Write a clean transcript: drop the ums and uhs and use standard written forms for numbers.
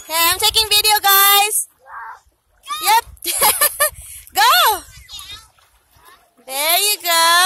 Okay, I'm taking video, guys. Yep. Go. There you go.